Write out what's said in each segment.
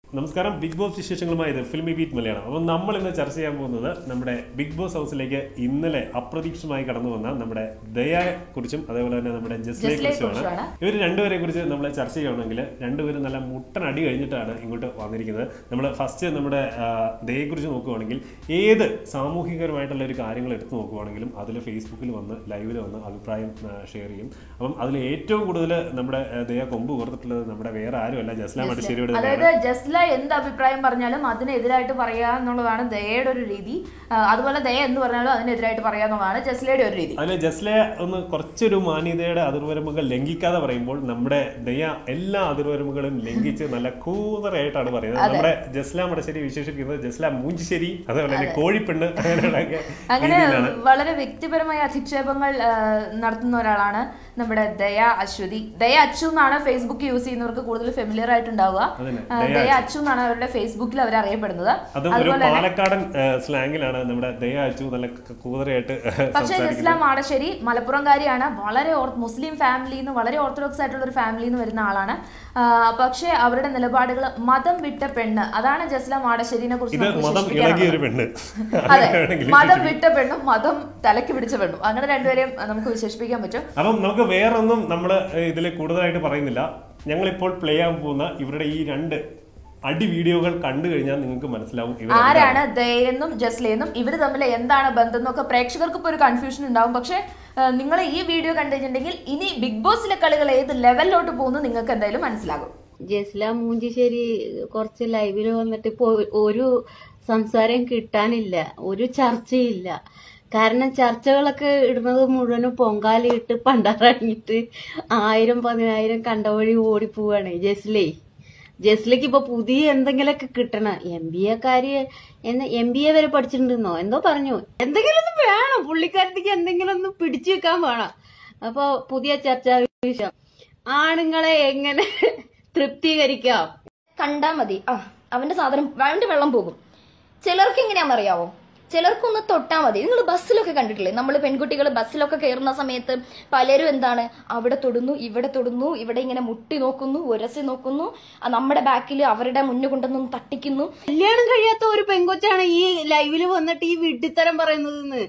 നമസ്കാരം, Big Boss വിശേഷങ്ങളുമായത് Filmibeat Malayalam. അപ്പം നമ്മൾ ഇന്ന് ചർച്ച ചെയ്യാൻ പോകുന്നത് നമ്മുടെ ബിഗ് ബോസ് ഹൗസിലേക്ക് ഇന്നലെ അപ്രതീക്ഷിതമായി കടന്നു വന്ന നമ്മുടെ ദയയെ കുറിച്ചും അതേപോലെ തന്നെ നമ്മുടെ ജസ്ലയെ കുറിച്ചുമാണ്. ഇവർ രണ്ടുപേരെ കുറിച്ച് നമ്മൾ ചർച്ച ചെയ്യണമെങ്കിൽ രണ്ടുപേരും നല്ല മുട്ടനടി കഴിഞ്ഞിട്ടാണ് ഇങ്ങോട്ട് വന്നിരിക്കുന്നത്. നമ്മൾ ഫസ്റ്റ് നമ്മുടെ ദയയെ കുറിച്ച് നോക്കുകയാണെങ്കിൽ ഏത് സാമൂഹികപരമായിട്ടുള്ള ഒരു കാര്യങ്ങൾ എടുത്തു നോക്കുകയാണെങ്കിലും അതിൽ ഫേസ്ബുക്കിൽ വന്ന് ലൈവിൽ വന്ന് അഭിപ്രായം ഷെയർ ചെയ്യും. അപ്പം അതിൽ ഏറ്റവും കൂടുതൽ നമ്മുടെ ദയ കൊമ്പ് കോർത്തിട്ടുള്ളത് നമ്മുടെ വേറെ ആരുമല്ല, ജസ്ല മടശ്ശേരിയുടെ. എന്ത് അഭിപ്രായം പറഞ്ഞാലും അതിനെതിരായിട്ട് പറയുക എന്നുള്ളതാണ് ദയയുടെ ഒരു രീതി. അതുപോലെ ദയ എന്ന് പറഞ്ഞാലും അതിനെതിരായിട്ട് പറയുക എന്നുള്ളതാണ് ജസ്ലയുടെ ഒരു രീതി. അതിൽ ജസ്ലയെ ഒന്ന് കുറച്ചൊരു മാന്യതയുടെ അതിർവരമ്പുകൾ ലംഘിക്കാതെ പറയുമ്പോൾ നമ്മുടെ ദയ എല്ലാ അതിർവരമ്പുകളും ലംഘിച്ച് നല്ല കൂതറായിട്ടാണ് പറയുന്നത്. നമ്മുടെ ജസ്ല മടശ്ശേരി വിശേഷിപ്പിക്കുന്നത് ജസ്ല മൂഞ്ചിശ്ശേരി, അതേപോലെ തന്നെ കോഴിപ്പെണ്ണ്, അങ്ങനെ വളരെ വ്യക്തിപരമായ അധിക്ഷേപങ്ങൾ നടത്തുന്ന ഒരാളാണ് നമ്മുടെ ദയ അശ്വതി. ദയ അച്ചു എന്നാണ് ഫേസ്ബുക്ക് യൂസ് ചെയ്യുന്നവർക്ക് കൂടുതൽ ഫെമിലിയർ ആയിട്ടുണ്ടാവുക. ദയ അച്ചു എന്നാണ് അവരുടെ ഫേസ്ബുക്കിൽ അവർ അറിയപ്പെടുന്നത്. പാലക്കാടൻ സ്ലാങ്ങിലാണ് നമ്മുടെ ദയ അച്ചു നല്ല കൂതറയായിട്ട്. പക്ഷേ ജസ്ല മാടശ്ശേരി മലപ്പുറംകാരിയാണ്. വളരെ മുസ്ലിം ഫാമിലിയിൽ നിന്ന്, വളരെ ഓർത്തഡോക്സ് ആയിട്ടുള്ള ഒരു ഫാമിലിയിൽ നിന്ന് വരുന്ന ആളാണ്. പക്ഷേ അവരുടെ നിലപാടുകൾ മതം വിട്ട പെണ്ണ്, അതാണ് ജസ്ല മാടശ്ശേരിനെ കുറിച്ച്. അതെ, മതം വിട്ട പെണ്ണും മതം തലക്ക് പിടിച്ച പെണ്ണും, അങ്ങനെ രണ്ടുപേരെയും നമുക്ക് വിശേഷിപ്പിക്കാൻ പറ്റും. അപ്പം നമുക്ക് വേറൊന്നും നമ്മൾ ഇതിൽ കൂടുതലായിട്ട് പറയുന്നില്ല. ഞങ്ങളിപ്പോൾ പ്ലേ ആകാൻ പോകുന്ന ഇവരുടെ ഈ രണ്ട് അടി വീഡിയോകൾ കണ്ടു കഴിഞ്ഞാൽ നിങ്ങൾക്ക് മനസ്സിലാവും ആരാണ് ദയെന്നും ജസ്ലയെന്നും, ഇവർ തമ്മിൽ എന്താണ് ബന്ധം എന്നൊക്കെ. പ്രേക്ഷകർക്ക് ഇപ്പോൾ ഒരു കൺഫ്യൂഷൻ ഉണ്ടാവും. പക്ഷെ നിങ്ങൾ ഈ വീഡിയോ കണ്ടു കഴിഞ്ഞിട്ടുണ്ടെങ്കിൽ ഇനി ബിഗ് ബോസിലെ കളികൾ ഏത് ലെവലിലോട്ട് പോകുന്നു നിങ്ങൾക്ക് എന്തായാലും മനസ്സിലാകും. ജസ്ല മൂഞ്ചിശ്ശേരി കുറച്ച് ലൈവിൽ വന്നിട്ട് ഇപ്പൊ ഒരു സംസാരം കിട്ടാനില്ല, ഒരു ചർച്ചയില്ല. കാരണം ചർച്ചകളൊക്കെ ഇടുന്നത് മുഴുവനും പൊങ്കാലയിട്ട് പണ്ടാറങ്ങിട്ട് 1000-10,000 കണ്ട വഴി ഓടിപ്പോവാണ് ജസ്ലയ്ക്ക് ഇപ്പൊ പുതിയ എന്തെങ്കിലുമൊക്കെ കിട്ടണം. MBA MBA വരെ പഠിച്ചിട്ടുണ്ടെന്നോ എന്തോ പറഞ്ഞു. എന്തെങ്കിലും ഒന്ന് വേണം പുള്ളിക്കാരത്തേക്ക്, എന്തെങ്കിലും ഒന്ന് പിടിച്ചു വെക്കാൻ വേണം. അപ്പൊ പുതിയ ചർച്ചാ വിഷയം, ആണുങ്ങളെ എങ്ങനെ തൃപ്തീകരിക്കാം. കണ്ടാ മതി അവന്റെ സാധനം അവന്റെ വെള്ളം പോകും. ചിലർക്ക് എങ്ങനെയാണെന്നറിയാവോ, ചിലർക്കൊന്ന് തൊട്ടാ മതി. നിങ്ങൾ ബസ്സിലൊക്കെ കണ്ടിട്ടില്ലേ, നമ്മൾ പെൺകുട്ടികൾ ബസ്സിലൊക്കെ കയറുന്ന സമയത്ത് പലരും എന്താണ് അവിടെ തൊടുന്നു, ഇവിടെ ഇങ്ങനെ മുട്ടി നോക്കുന്നു, ഉരസി നോക്കുന്നു, നമ്മുടെ ബാക്കിൽ അവരുടെ മുന്നു കൊണ്ടൊന്നും തട്ടിക്കുന്നു. കല്യാണം കഴിയാത്ത ഒരു പെൺകൊച്ചാണ് ഈ ലൈവില് വന്നിട്ട് ഈ വിഡ്ഢിത്തരം പറയുന്നത്.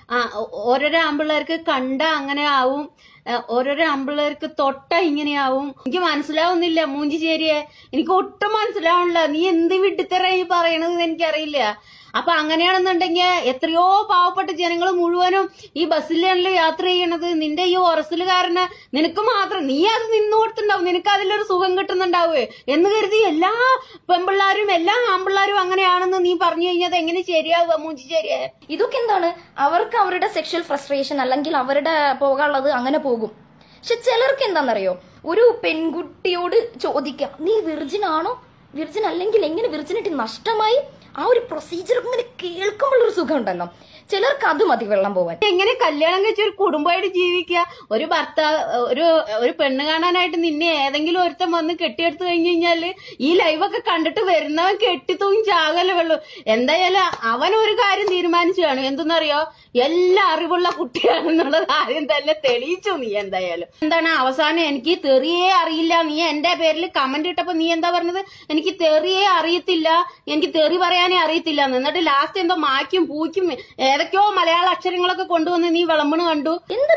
ഓരോരോ ആമ്പിള്ളേർക്ക് കണ്ട അങ്ങനെ ആവും, ഓരോരോ ആമ്പിള്ളേർക്ക് തൊട്ട ഇങ്ങനെയാവും. എനിക്ക് മനസ്സിലാവുന്നില്ല മൂഞ്ചിശ്ശേരിയെ, എനിക്ക് ഒട്ടും മനസ്സിലാവണില്ല. നീ എന്ത് വിഡ്ഢിത്തരം ഈ പറയണത് എനിക്കറിയില്ല. അപ്പൊ അങ്ങനെയാണെന്നുണ്ടെങ്കിൽ എത്രയോ പാവപ്പെട്ട ജനങ്ങൾ മുഴുവനും ഈ ബസ്സിലാണല്ലോ യാത്ര ചെയ്യണത്. നിന്റെ ഈ ഉറസില് കാരണം നിനക്ക് മാത്രം, നീ അത് നിന്ന് കൊടുത്തിണ്ടാവും, നിനക്ക് അതിലൊരു സുഖം കിട്ടുന്നുണ്ടാവേ എന്ന് കരുതി എല്ലാ പെൺപിള്ളാരും എല്ലാ ആൺപിള്ളാരും അങ്ങനെയാണെന്ന് നീ പറഞ്ഞു കഴിഞ്ഞാൽ എങ്ങനെ ശരിയാവുക മൂഞ്ചിശ്ശേരിയെ? ഇതൊക്കെ എന്താണ്, അവർക്ക് അവരുടെ സെക്ഷൽ ഫ്രസ്ട്രേഷൻ അല്ലെങ്കിൽ അവരുടെ പോകാനുള്ളത് അങ്ങനെ പോകും. പക്ഷെ ചിലർക്ക് എന്താണെന്നറിയോ, ഒരു പെൺകുട്ടിയോട് ചോദിക്കാം നീ വിർജിൻ ആണോ, വിർജിൻ അല്ലെങ്കിൽ എങ്ങനെ വിർജിനിറ്റി നഷ്ടമായി, ആ ഒരു പ്രൊസീജിയർ ഇങ്ങനെ കേൾക്കുമ്പോഴൊരു സുഖം ഉണ്ടല്ലോ. ചിലർക്ക് അത് മതി വെള്ളം പോവാൻ. എങ്ങനെ കല്യാണം കഴിച്ച ഒരു കുടുംബമായിട്ട് ജീവിക്കുക, ഒരു ഭർത്താവ് ഒരു പെണ്ണ് കാണാനായിട്ട് നിന്നെ ഏതെങ്കിലും ഒരുത്തം വന്ന് കെട്ടിയെടുത്ത് കഴിഞ്ഞു കഴിഞ്ഞാല് ഈ ലൈവൊക്കെ കണ്ടിട്ട് വരുന്നവൻ കെട്ടിത്തൂങ്ങി ചാകല്ലേ വെള്ളൂ. എന്തായാലും അവൻ ഒരു കാര്യം തീരുമാനിച്ചു കാണും, എന്തെന്നറിയോ, എല്ലാ അറിവുള്ള കുട്ടിയാണെന്നുള്ളത് ആദ്യം തന്നെ തെളിയിച്ചു നീ. എന്തായാലും എന്താണ് അവസാനം, എനിക്ക് തെറിയേ അറിയില്ല, നീ എന്റെ പേരിൽ കമന്റ് ഇട്ടപ്പോ നീ എന്താ പറഞ്ഞത്, എനിക്ക് തെറിയേ അറിയത്തില്ല, എനിക്ക് തെറി പറയാനേ അറിയത്തില്ല. എന്നിട്ട് ലാസ്റ്റ് എന്തോ മായ്ക്കും പൂയ്ക്കും ഏതൊക്കെയോ മലയാള അക്ഷരങ്ങളൊക്കെ കൊണ്ടുവന്ന് നീ വിളമ്പണ് കണ്ടു. എന്ത്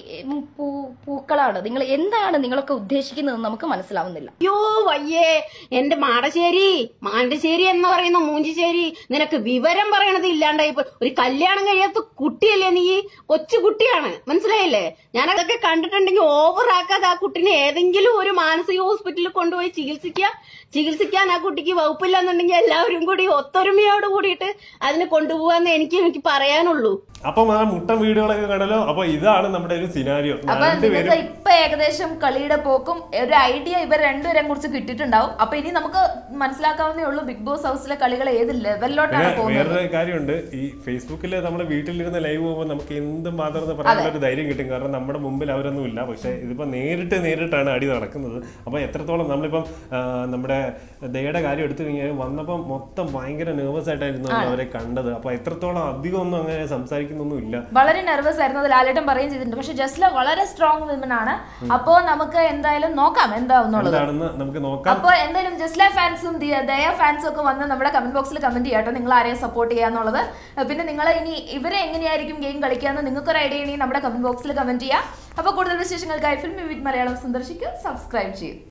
പൂക്കളാണ് നിങ്ങൾ, എന്താണ് നിങ്ങളൊക്കെ ഉദ്ദേശിക്കുന്നത് നമുക്ക് മനസ്സിലാവുന്നില്ല. അയ്യോ വയ്യേ എന്റെ മാണ്ടശ്ശേരി എന്ന് പറയുന്ന മൂഞ്ചിശ്ശേരി, നിനക്ക് വിവരം പറയണത് ഇല്ലാണ്ടായി. ഒരു കല്യാണം കഴിയാത്ത കുട്ടിയല്ലേ നീ, കൊച്ചു കുട്ടിയാണ്, മനസ്സിലായില്ലേ? ഞാനതൊക്കെ കണ്ടിട്ടുണ്ടെങ്കിൽ ഓവറാക്കാതെ ആ കുട്ടിനെ ഏതെങ്കിലും ഒരു മാനസിക ഹോസ്പിറ്റലിൽ കൊണ്ടുപോയി ചികിത്സിക്കാൻ ആ കുട്ടിക്ക് വകുപ്പില്ല എന്നുണ്ടെങ്കിൽ എല്ലാവരും കൂടി ഒത്തൊരുമയോട് കൂടിയിട്ട് അതിനെ കൊണ്ടുപോകാന്ന് എനിക്ക് പറയാനുള്ളൂ. അപ്പം ആ മുട്ടൻ വീഡിയോകളൊക്കെ കണ്ടല്ലോ. അപ്പൊ ഇതാണ് നമ്മുടെ ഒരു സിനാരിയോ. ഇപ്പൊ ഏകദേശം കളിയുടെ പോക്കും ഒരു ഐഡിയ ഇവർ രണ്ടുപേരെ കുറിച്ച് കിട്ടിയിട്ടുണ്ടാവും. അപ്പൊ ഇനി നമുക്ക് മനസ്സിലാക്കാവുന്നേ ഉള്ളൂ ബിഗ് ബോസ് ഹൗസിലെ കളികൾ ഏത് ലെവലിലോട്ടാണ് പോകുന്നത്. വേറൊരു കാര്യമുണ്ട്, ഈ ഫേസ്ബുക്കിൽ നമ്മുടെ വീട്ടിലിരുന്ന് ലൈവ് പോകുമ്പോൾ നമുക്ക് എന്തും മാത്രം പറയാനുള്ള ഒരു ധൈര്യം കിട്ടും. കാരണം നമ്മുടെ മുമ്പിൽ അവരൊന്നും ഇല്ല. പക്ഷെ ഇതിപ്പോ നേരിട്ടാണ് അടി നടക്കുന്നത്. അപ്പൊ എത്രത്തോളം നമ്മളിപ്പം നമ്മുടെ ദയയുടെ കാര്യം എടുത്തു കഴിഞ്ഞാൽ വന്നപ്പം മൊത്തം ഭയങ്കര നെർവസ് ആയിട്ടായിരുന്നു അവരെ കണ്ടത്. അപ്പൊ എത്രത്തോളം അധികം ഒന്നും അങ്ങനെ സംസാരിക്കുന്നൊന്നും ഇല്ല. വളരെ നെർവസ് ആയിരുന്നു, അത് ലാലേട്ടൻ പറയുകയും ചെയ്തിട്ടുണ്ട്. പക്ഷെ ജസ്ല വളരെ സ്ട്രോങ് വിമൻ ആണ്. അപ്പോ നമുക്ക് എന്തായാലും നോക്കാം എന്താണെന്നുള്ളത്. നമുക്ക് നോക്കാം. അപ്പൊ എന്തായാലും ജസ്ല ഫാൻസും ദയ ഫാൻസും ഒക്കെ വന്ന് നമ്മുടെ കമന്റ് ബോക്സിൽ കമന്റ് ചെയ്യാട്ടോ, നിങ്ങൾ ആരെയും സപ്പോർട്ട് ചെയ്യാന്നുള്ളത്. പിന്നെ നിങ്ങൾ ഇനി ഇവരെ എങ്ങനെയായിരിക്കും ഗെയിം കളിക്കാന്ന് നിങ്ങൾക്കൊരു ഐഡിയ ഉണ്ടെങ്കിൽ നമ്മുടെ കമന്റ് ബോക്സിൽ കമന്റ് ചെയ്യാം. അപ്പോൾ കൂടുതൽ വിശേഷങ്ങൾക്കായി ഫിൽമി വിത്ത് മലയാളം സന്ദർശിക്കുക, സബ്സ്ക്രൈബ് ചെയ്യും.